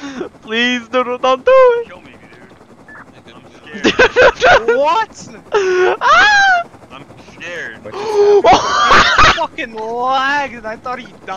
Please, no, don't do it. Kill me, dude. I'm Dude. scared. What? Ah! I'm scared. What just happened? Oh! Fucking lagged and I thought he died.